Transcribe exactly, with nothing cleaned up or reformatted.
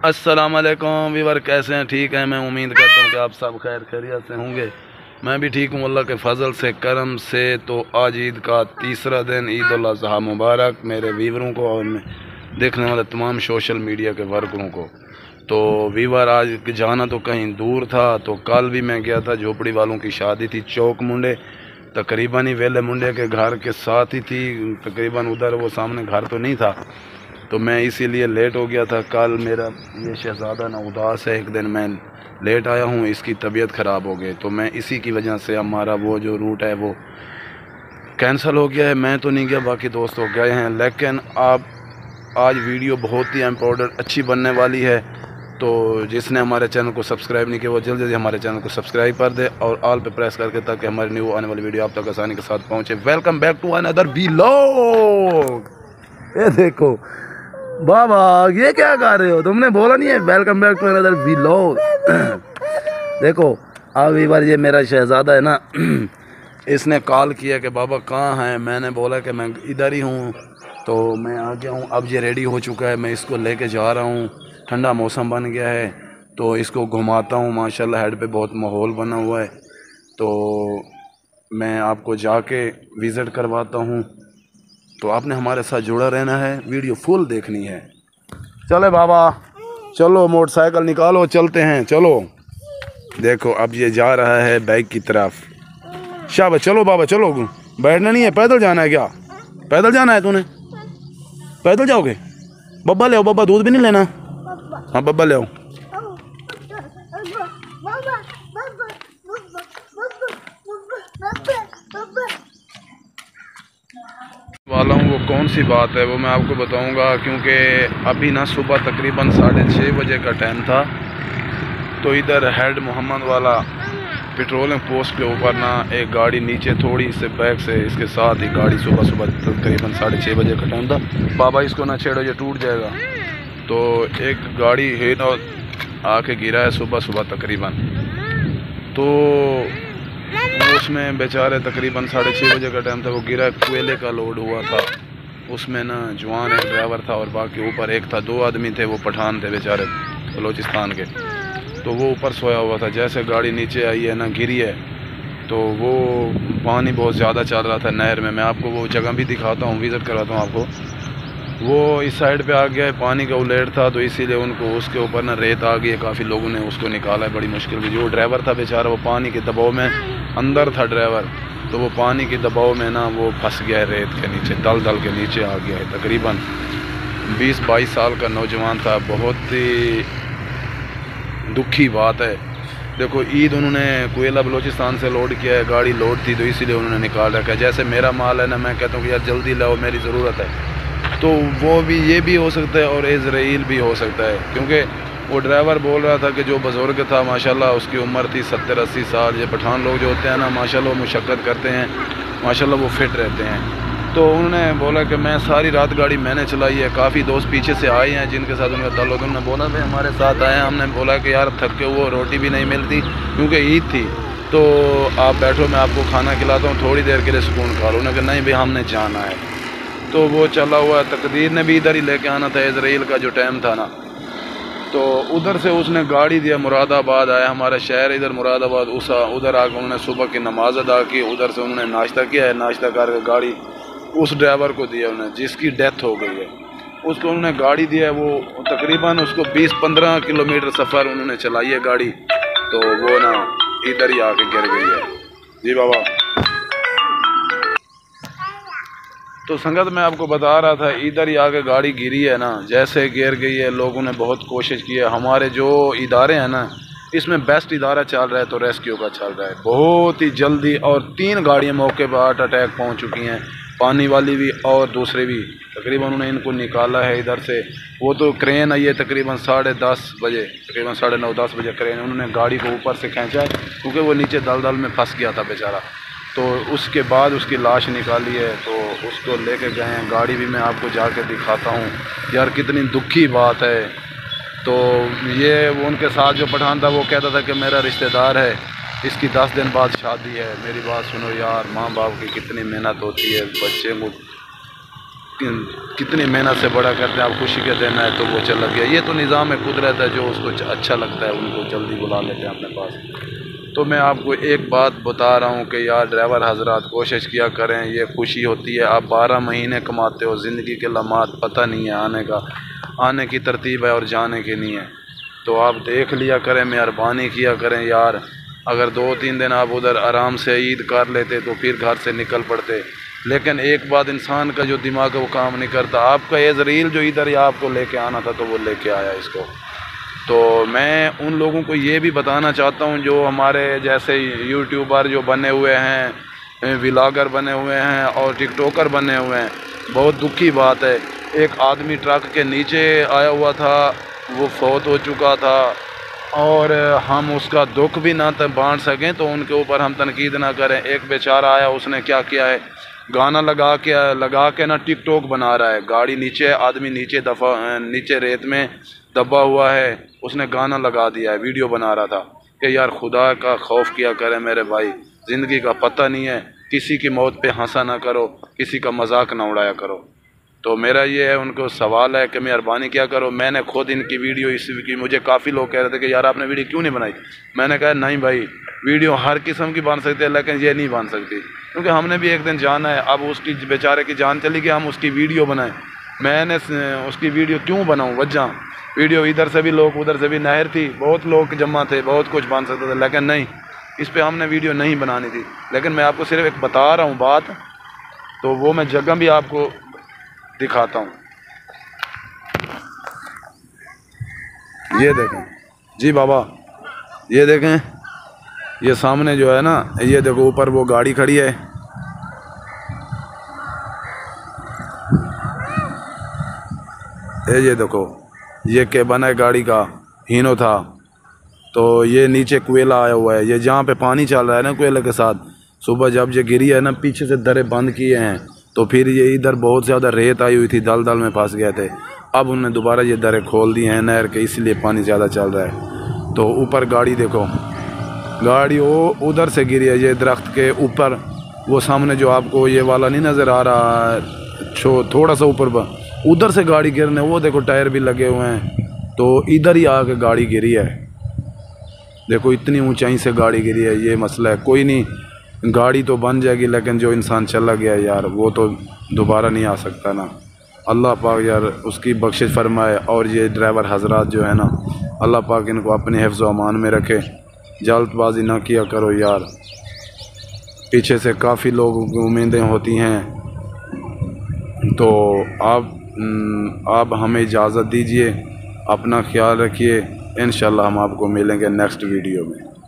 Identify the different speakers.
Speaker 1: अस्सलाम वालेकुम वीवर, कैसे हैं? ठीक है। मैं उम्मीद करता हूँ कि आप सब खैर खैरियत से होंगे। मैं भी ठीक हूँ अल्लाह के फजल से करम से। तो आज ईद का तीसरा दिन, ईद उल अज़हा मुबारक मेरे वीवरों को और देखने वाले तमाम सोशल मीडिया के वर्करों को। तो वीवर, आज जाना तो कहीं दूर था। तो कल भी मैं गया था, झोपड़ी वालों की शादी थी चौक मुंडे, तकरीबन ही वेले मुंडे के घर के साथ ही थी। तकरीबन उधर वो सामने घर तो नहीं था, तो मैं इसीलिए लेट हो गया था। कल मेरा ये शहज़ादा ना उदास है, एक दिन मैं लेट आया हूँ, इसकी तबीयत ख़राब हो गई। तो मैं इसी की वजह से हमारा वो जो रूट है वो कैंसिल हो गया है। मैं तो नहीं गया, बाकी दोस्त हो गए हैं। लेकिन आप आज वीडियो बहुत ही इम्पोर्टेंट अच्छी बनने वाली है। तो जिसने हमारे चैनल को सब्सक्राइब नहीं किया वो जल्दी जल्दी हमारे चैनल को सब्सक्राइब कर दे और ऑल पे प्रेस करके, ताकि हमारी न्यू आने वाली वीडियो आप तक आसानी के साथ पहुँचे। Welcome back to another vlog. ये देखो बाबा, ये क्या कर रहे हो? तुमने बोला नहीं है welcome back to another vlog. देखो अब एक बार ये मेरा शहज़ादा है ना, इसने कॉल किया कि बाबा कहाँ हैं। मैंने बोला कि मैं इधर ही हूँ। तो मैं आ गया हूँ, अब ये रेडी हो चुका है। मैं इसको लेके जा रहा हूँ, ठंडा मौसम बन गया है तो इसको घुमाता हूँ। माशाल्लाह हेड पे बहुत माहौल बना हुआ है, तो मैं आपको जाके विज़िट करवाता हूँ। तो आपने हमारे साथ जुड़ा रहना है, वीडियो फुल देखनी है। चले बाबा, चलो मोटरसाइकिल निकालो, चलते हैं। चलो देखो अब ये जा रहा है बाइक की तरफ। शाबाश, चलो बाबा चलो। बैठना नहीं है, पैदल जाना है क्या? पैदल जाना है तूने? पैदल जाओगे? बब्बा ले आओ, बब्बा दूध भी नहीं लेना? हाँ बब्बा ले आओ। वाला हूँ वो कौन सी बात है वो मैं आपको बताऊंगा, क्योंकि अभी ना सुबह तकरीबन साढ़े छः बजे का टाइम था। तो इधर हेड मोहम्मद वाला पेट्रोलिंग पोस्ट के ऊपर ना एक गाड़ी नीचे थोड़ी से बैक से इसके साथ ही गाड़ी सुबह सुबह तकरीबन साढ़े छः बजे का टाइम था। बाबा इसको ना छेड़ो, ये टूट जाएगा। तो एक गाड़ी है ना आके गिरा है सुबह सुबह तकरीबन। तो उसमें बेचारे तकरीबन साढ़े छः बजे का टाइम था, वो गिरा, कोयले का लोड हुआ था। उसमें ना जवान एक ड्राइवर था और बाकी ऊपर एक था, दो आदमी थे, वो पठान थे बेचारे बलोचिस्तान के। तो वो ऊपर सोया हुआ था। जैसे गाड़ी नीचे आई है ना, गिरी है, तो वो पानी बहुत ज़्यादा चल रहा था नहर में। मैं आपको वो जगह भी दिखाता हूँ, विज़िट कराता हूँ आपको। वो इस साइड पे आ गया है, पानी का उलेट था, तो इसीलिए उनको उसके ऊपर ना रेत आ गई है। काफ़ी लोगों ने उसको निकाला है बड़ी मुश्किल से। जो ड्राइवर था बेचारा वो पानी के दबाव में, अंदर था ड्राइवर, तो वो पानी के दबाव में ना वो फंस गया है रेत के नीचे, दल दल के नीचे आ गया है। तकरीबन बीस बाईस साल का नौजवान था। बहुत ही दुखी बात है। देखो ईद उन्होंने कोयला बलोचिस्तान से लोड किया है, गाड़ी लोड थी तो इसीलिए उन्होंने निकाल रखा है। जैसे मेरा माल है ना, मैं कहता हूँ कि यार जल्दी लाओ, मेरी ज़रूरत है। तो वो भी, ये भी हो सकता है और इज़राइल भी हो सकता है, क्योंकि वो ड्राइवर बोल रहा था कि जो बुज़ुर्ग था माशाल्लाह उसकी उम्र थी सत्तर अस्सी साल। ये पठान लोग जो होते हैं ना माशाल्लाह वो मुशक्क़त करते हैं, माशाल्लाह वो फिट रहते हैं। तो उन्होंने बोला कि मैं सारी रात गाड़ी मैंने चलाई है। काफ़ी दोस्त पीछे से आए हैं जिनके साथ उनका ताल्लुक़, उन्होंने बोला भाई हमारे साथ आए हैं। हमने बोला कि यार थके हुए, रोटी भी नहीं मिलती क्योंकि ईद थी, तो आप बैठो मैं आपको खाना खिलाता हूँ, थोड़ी देर के लिए सुकून खा लो। उन्होंने कहा नहीं भाई हमने जाना है। तो वो चला हुआ, तकदीर ने भी इधर ही लेके आना था, इज़राइल का जो टाइम था ना, तो उधर से उसने गाड़ी दिया, मुरादाबाद आया, हमारा शहर इधर मुरादाबाद। उस उधर आकर उन्होंने सुबह की नमाज अदा की, उधर से उन्होंने नाश्ता किया है। नाश्ता करके गाड़ी उस ड्राइवर को दिया उन्होंने जिसकी डेथ हो गई है, उसको उन्होंने गाड़ी दिया है। वो तकरीबन उसको बीस पंद्रह किलोमीटर सफ़र उन्होंने चलाई है गाड़ी, तो वो ना इधर ही आके गिर गई है। जी बाबा। तो संगत मैं आपको बता रहा था, इधर ही आके गाड़ी गिरी है ना, जैसे गिर गई है। लोगों ने बहुत कोशिश की है। हमारे जो इदारे हैं ना, इसमें बेस्ट इदारा चल रहा है तो रेस्क्यू का चल रहा है बहुत ही जल्दी। और तीन गाड़ियाँ मौके पर हार्ट अटैक पहुँच चुकी हैं, पानी वाली भी और दूसरे भी। तकरीबन उन्होंने इनको निकाला है इधर से। वो तो क्रेन आई है तकरीबन साढ़े दस बजे, तकरीबन साढ़े नौ दस बजे क्रेन, उन्होंने गाड़ी को ऊपर से खींचा है क्योंकि वो नीचे दलदल में फंस गया था बेचारा। तो उसके बाद उसकी लाश निकाली है, तो उसको लेके गए हैं। गाड़ी भी मैं आपको जाके दिखाता हूँ। यार कितनी दुखी बात है। तो ये वो उनके साथ जो पठान था वो कहता था कि मेरा रिश्तेदार है, इसकी दस दिन बाद शादी है। मेरी बात सुनो यार, माँ बाप की कितनी मेहनत होती है बच्चे को कितनी मेहनत से बड़ा करते हैं, आप खुशी के देना है तो वो चला गया। ये तो निज़ाम है, कुदरत है, जो उसको अच्छा लगता है उनको जल्दी बुला लेते हैं अपने पास। तो मैं आपको एक बात बता रहा हूँ कि यार ड्राइवर हजरात कोशिश किया करें, ये खुशी होती है। आप बारह महीने कमाते हो, ज़िंदगी के लम्हात पता नहीं है आने का, आने की तरतीब है और जाने की नहीं है। तो आप देख लिया करें, मेहरबानी किया करें यार। अगर दो तीन दिन आप उधर आराम से ईद कर लेते तो फिर घर से निकल पड़ते। लेकिन एक बात, इंसान का जो दिमाग है वो काम नहीं करता। आपका ये ज़रील जो इधर या आपको लेके आना था तो वो लेके आया इसको। तो मैं उन लोगों को ये भी बताना चाहता हूँ जो हमारे जैसे यूट्यूबर जो बने हुए हैं, व्लॉगर बने हुए हैं और टिकटॉकर बने हुए हैं, बहुत दुख की बात है। एक आदमी ट्रक के नीचे आया हुआ था, वो फौत हो चुका था और हम उसका दुख भी ना बांट सकें तो उनके ऊपर हम तनकीद ना करें। एक बेचारा आया, उसने क्या किया है, गाना लगा के लगा के ना टिकटॉक बना रहा है। गाड़ी नीचे, आदमी नीचे दफा नीचे रेत में दबा हुआ है, उसने गाना लगा दिया है, वीडियो बना रहा था। कि यार खुदा का खौफ किया करें मेरे भाई, ज़िंदगी का पता नहीं है, किसी की मौत पे हंसा ना करो, किसी का मजाक ना उड़ाया करो। तो मेरा ये है, उनको सवाल है कि मेहरबानी क्या करो। मैंने खुद इनकी वीडियो इस की, मुझे काफ़ी लोग कह रहे थे कि यार आपने वीडियो क्यों नहीं बनाई। मैंने कहा नहीं भाई, वीडियो हर किस्म की बन सकती है लेकिन ये नहीं बन सकती, क्योंकि हमने भी एक दिन जाना है। अब उसकी बेचारे की जान चली गई, हम उसकी वीडियो बनाएं। मैंने उसकी वीडियो क्यों बनाऊँ, वजह वीडियो इधर से भी लोग, उधर से भी, नहर थी, बहुत लोग जमा थे, बहुत कुछ बन सकता था, लेकिन नहीं, इस पर हमने वीडियो नहीं बनानी थी। लेकिन मैं आपको सिर्फ एक बता रहा हूँ बात, तो वो मैं जगह भी आपको दिखाता हूँ। ये देखें जी बाबा, ये देखें, ये सामने जो है ना, ये देखो ऊपर वो गाड़ी खड़ी है, ये देखो, ये केबन है गाड़ी का, हीनो था। तो ये नीचे कोयला आया हुआ है, ये जहाँ पे पानी चल रहा है ना कोयले के साथ, सुबह जब ये गिरी है ना, पीछे से दरे बंद किए हैं, तो फिर ये इधर बहुत ज़्यादा रेत आई हुई थी, दल दल में फंस गए थे। अब उन्होंने दोबारा ये दरे खोल दिए हैं नहर के, इसलिए पानी ज़्यादा चल रहा है। तो ऊपर गाड़ी देखो, गाड़ी वो उधर से गिरी है, ये दरख्त के ऊपर, वो सामने जो आपको ये वाला नहीं नज़र आ रहा है, छो थोड़ा सा ऊपर पर, उधर से गाड़ी गिरने, वो देखो टायर भी लगे हुए हैं, तो इधर ही आके गाड़ी गिरी है। देखो इतनी ऊंचाई से गाड़ी गिरी है, ये मसला है। कोई नहीं, गाड़ी तो बन जाएगी, लेकिन जो इंसान चला गया यार वो तो दोबारा नहीं आ सकता ना। अल्लाह पाक यार उसकी बख्शिश फरमाए। और ये ड्राइवर हजरात जो है ना, अल्लाह पाक इनको अपने हिफ्ज़ व अमान में रखे, जल्दबाजी ना किया करो यार, पीछे से काफ़ी लोगों की उम्मीदें होती हैं। तो आप आप हमें इजाज़त दीजिए, अपना ख्याल रखिए, इंशाल्लाह हम आपको मिलेंगे नेक्स्ट वीडियो में।